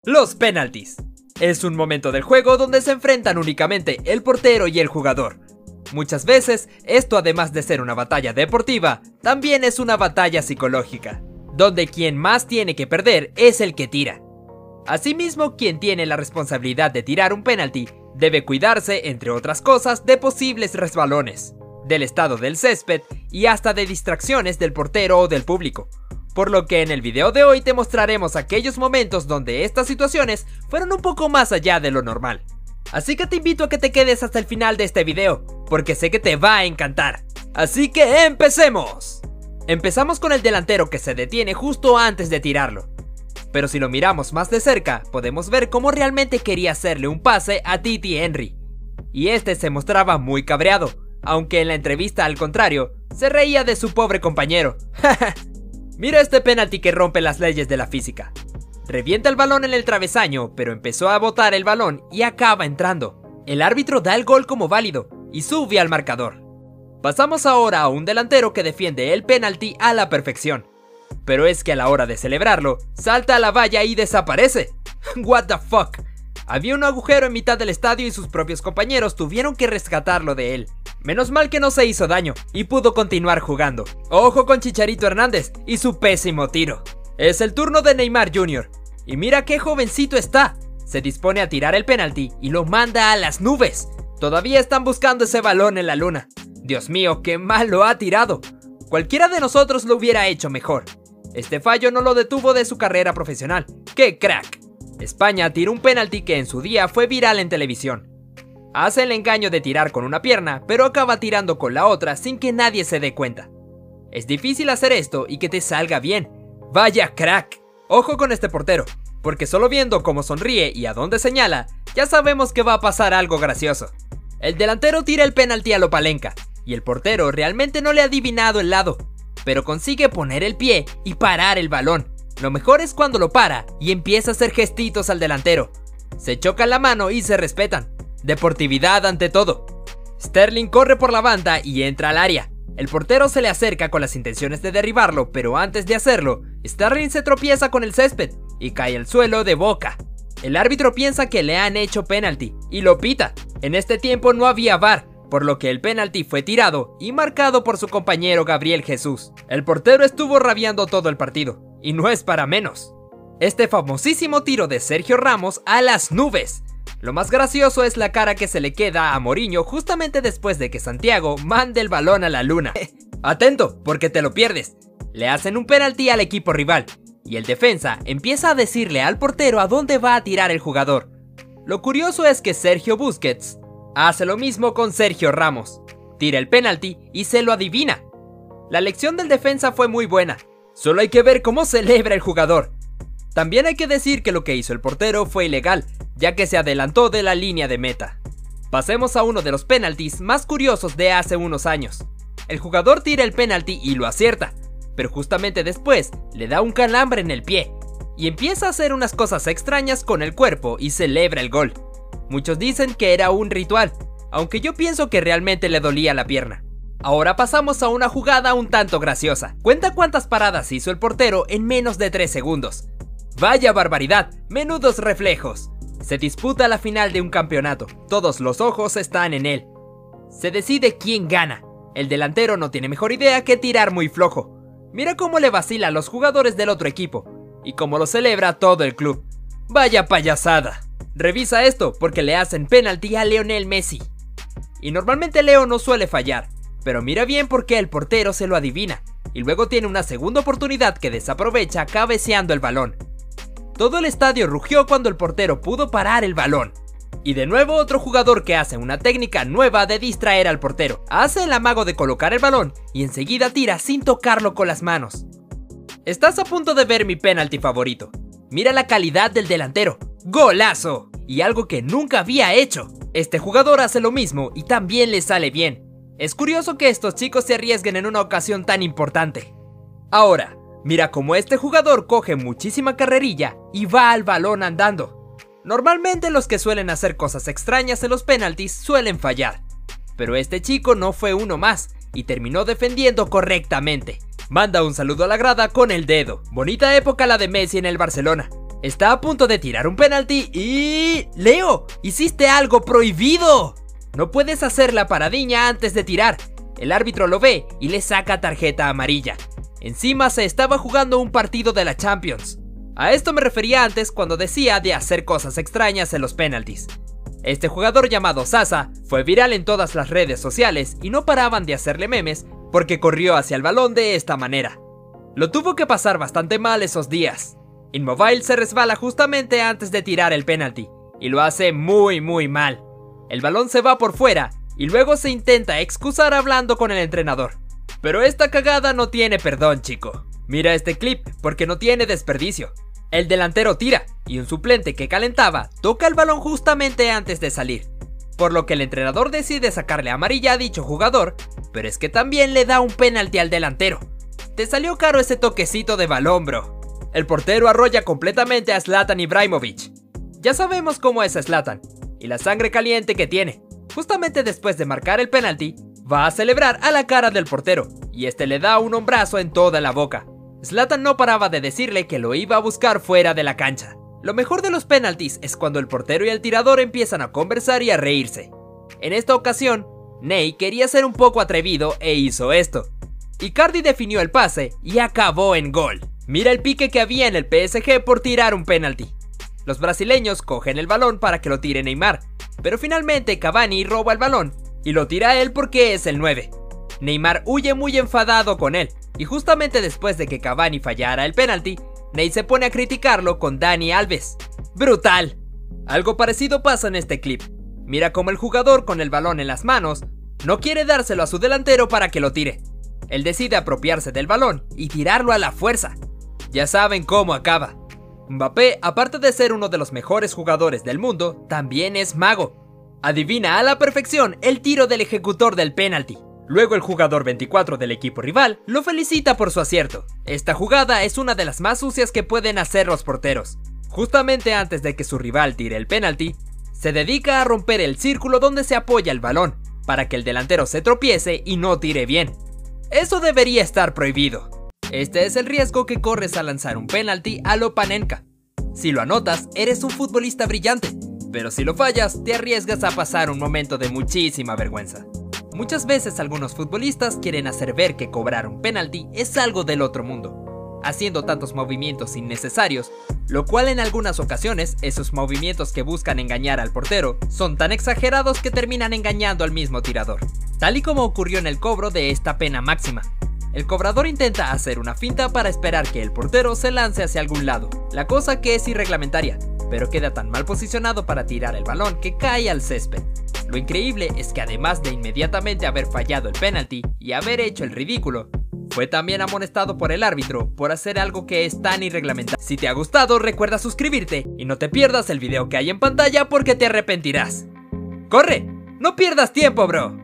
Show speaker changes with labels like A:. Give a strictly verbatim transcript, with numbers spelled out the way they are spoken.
A: Los penaltis. Es un momento del juego donde se enfrentan únicamente el portero y el jugador. Muchas veces, esto además de ser una batalla deportiva, también es una batalla psicológica, donde quien más tiene que perder es el que tira. Asimismo, quien tiene la responsabilidad de tirar un penalti debe cuidarse, entre otras cosas, de posibles resbalones, del estado del césped y hasta de distracciones del portero o del público. Por lo que en el video de hoy te mostraremos aquellos momentos donde estas situaciones fueron un poco más allá de lo normal. Así que te invito a que te quedes hasta el final de este video, porque sé que te va a encantar. Así que ¡empecemos! Empezamos con el delantero que se detiene justo antes de tirarlo. Pero si lo miramos más de cerca, podemos ver cómo realmente quería hacerle un pase a Thierry Henry. Y este se mostraba muy cabreado, aunque en la entrevista al contrario, se reía de su pobre compañero. Mira este penalti que rompe las leyes de la física. Revienta el balón en el travesaño, pero empezó a botar el balón y acaba entrando. El árbitro da el gol como válido y sube al marcador. Pasamos ahora a un delantero que defiende el penalti a la perfección. Pero es que a la hora de celebrarlo, salta a la valla y desaparece. What the fuck. Había un agujero en mitad del estadio y sus propios compañeros tuvieron que rescatarlo de él. Menos mal que no se hizo daño y pudo continuar jugando. Ojo con Chicharito Hernández y su pésimo tiro. Es el turno de Neymar junior Y mira qué jovencito está. Se dispone a tirar el penalti y lo manda a las nubes. Todavía están buscando ese balón en la luna. Dios mío, qué mal lo ha tirado. Cualquiera de nosotros lo hubiera hecho mejor. Este fallo no lo detuvo de su carrera profesional. ¡Qué crack! España tiró un penalti que en su día fue viral en televisión. Hace el engaño de tirar con una pierna, pero acaba tirando con la otra sin que nadie se dé cuenta. Es difícil hacer esto y que te salga bien. ¡Vaya crack! Ojo con este portero, porque solo viendo cómo sonríe y a dónde señala, ya sabemos que va a pasar algo gracioso. El delantero tira el penalti a lo Palenka, y el portero realmente no le ha adivinado el lado, pero consigue poner el pie y parar el balón. Lo mejor es cuando lo para y empieza a hacer gestitos al delantero. Se chocan la mano y se respetan. Deportividad ante todo. Sterling corre por la banda y entra al área. El portero se le acerca con las intenciones de derribarlo, pero antes de hacerlo, Sterling se tropieza con el césped y cae al suelo de boca. El árbitro piensa que le han hecho penalti y lo pita. En este tiempo no había V A R, por lo que el penalti fue tirado y marcado por su compañero Gabriel Jesús. El portero estuvo rabiando todo el partido, y no es para menos. Este famosísimo tiro de Sergio Ramos a las nubes. Lo más gracioso es la cara que se le queda a Mourinho justamente después de que Santiago mande el balón a la luna. Atento, porque te lo pierdes. Le hacen un penalti al equipo rival, y el defensa empieza a decirle al portero a dónde va a tirar el jugador. Lo curioso es que Sergio Busquets hace lo mismo con Sergio Ramos. Tira el penalti y se lo adivina. La lección del defensa fue muy buena. Solo hay que ver cómo celebra el jugador. También hay que decir que lo que hizo el portero fue ilegal, ya que se adelantó de la línea de meta. Pasemos a uno de los penaltis más curiosos de hace unos años. El jugador tira el penalti y lo acierta, pero justamente después le da un calambre en el pie y empieza a hacer unas cosas extrañas con el cuerpo y celebra el gol. Muchos dicen que era un ritual, aunque yo pienso que realmente le dolía la pierna. Ahora pasamos a una jugada un tanto graciosa. Cuenta cuántas paradas hizo el portero en menos de tres segundos. ¡Vaya barbaridad! ¡Menudos reflejos! Se disputa la final de un campeonato. Todos los ojos están en él. Se decide quién gana. El delantero no tiene mejor idea que tirar muy flojo. Mira cómo le vacila a los jugadores del otro equipo y cómo lo celebra todo el club. ¡Vaya payasada! Revisa esto porque le hacen penalti a Lionel Messi. Y normalmente Leo no suele fallar, pero mira bien porque el portero se lo adivina y luego tiene una segunda oportunidad que desaprovecha cabeceando el balón. Todo el estadio rugió cuando el portero pudo parar el balón. Y de nuevo otro jugador que hace una técnica nueva de distraer al portero. Hace el amago de colocar el balón y enseguida tira sin tocarlo con las manos. Estás a punto de ver mi penalti favorito. Mira la calidad del delantero. ¡Golazo! Y algo que nunca había hecho. Este jugador hace lo mismo y también le sale bien. Es curioso que estos chicos se arriesguen en una ocasión tan importante. Ahora, mira cómo este jugador coge muchísima carrerilla y va al balón andando. Normalmente los que suelen hacer cosas extrañas en los penaltis suelen fallar, pero este chico no fue uno más y terminó defendiendo correctamente. Manda un saludo a la grada con el dedo. Bonita época la de Messi en el Barcelona. Está a punto de tirar un penalti y... ¡Leo! ¡Hiciste algo prohibido! No puedes hacer la paradiña antes de tirar. El árbitro lo ve y le saca tarjeta amarilla. Encima se estaba jugando un partido de la Champions. A esto me refería antes cuando decía de hacer cosas extrañas en los penaltis. Este jugador llamado Sasa fue viral en todas las redes sociales y no paraban de hacerle memes porque corrió hacia el balón de esta manera. Lo tuvo que pasar bastante mal esos días. Immobile se resbala justamente antes de tirar el penalti y lo hace muy muy mal. El balón se va por fuera y luego se intenta excusar hablando con el entrenador. Pero esta cagada no tiene perdón, chico. Mira este clip porque no tiene desperdicio. El delantero tira y un suplente que calentaba toca el balón justamente antes de salir, por lo que el entrenador decide sacarle amarilla a dicho jugador, pero es que también le da un penalti al delantero. Te salió caro ese toquecito de balón, bro. El portero arrolla completamente a Zlatan Ibrahimovic. Ya sabemos cómo es Zlatan y la sangre caliente que tiene. Justamente después de marcar el penalti, va a celebrar a la cara del portero y este le da un hombrazo en toda la boca. Zlatan no paraba de decirle que lo iba a buscar fuera de la cancha. Lo mejor de los penaltis es cuando el portero y el tirador empiezan a conversar y a reírse. En esta ocasión, Ney quería ser un poco atrevido e hizo esto. Icardi definió el pase y acabó en gol. Mira el pique que había en el P S G por tirar un penalti. Los brasileños cogen el balón para que lo tire Neymar, pero finalmente Cavani roba el balón y lo tira él porque es el nueve. Neymar huye muy enfadado con él, y justamente después de que Cavani fallara el penalti, Ney se pone a criticarlo con Dani Alves. ¡Brutal! Algo parecido pasa en este clip. Mira cómo el jugador con el balón en las manos no quiere dárselo a su delantero para que lo tire. Él decide apropiarse del balón y tirarlo a la fuerza. Ya saben cómo acaba. Mbappé, aparte de ser uno de los mejores jugadores del mundo, también es mago. Adivina a la perfección el tiro del ejecutor del penalti. Luego el jugador veinticuatro del equipo rival lo felicita por su acierto. Esta jugada es una de las más sucias que pueden hacer los porteros. Justamente antes de que su rival tire el penalti, se dedica a romper el círculo donde se apoya el balón, para que el delantero se tropiece y no tire bien. Eso debería estar prohibido. Este es el riesgo que corres al lanzar un penalti a lo Panenka. Si lo anotas, eres un futbolista brillante, pero si lo fallas, te arriesgas a pasar un momento de muchísima vergüenza. Muchas veces algunos futbolistas quieren hacer ver que cobrar un penalti es algo del otro mundo, haciendo tantos movimientos innecesarios, lo cual en algunas ocasiones esos movimientos que buscan engañar al portero son tan exagerados que terminan engañando al mismo tirador, tal y como ocurrió en el cobro de esta pena máxima. El cobrador intenta hacer una finta para esperar que el portero se lance hacia algún lado, la cosa que es irreglamentaria, pero queda tan mal posicionado para tirar el balón que cae al césped. Lo increíble es que además de inmediatamente haber fallado el penalti y haber hecho el ridículo, fue también amonestado por el árbitro por hacer algo que es tan irreglamentario. Si te ha gustado, recuerda suscribirte y no te pierdas el video que hay en pantalla porque te arrepentirás. ¡Corre! ¡No pierdas tiempo, bro!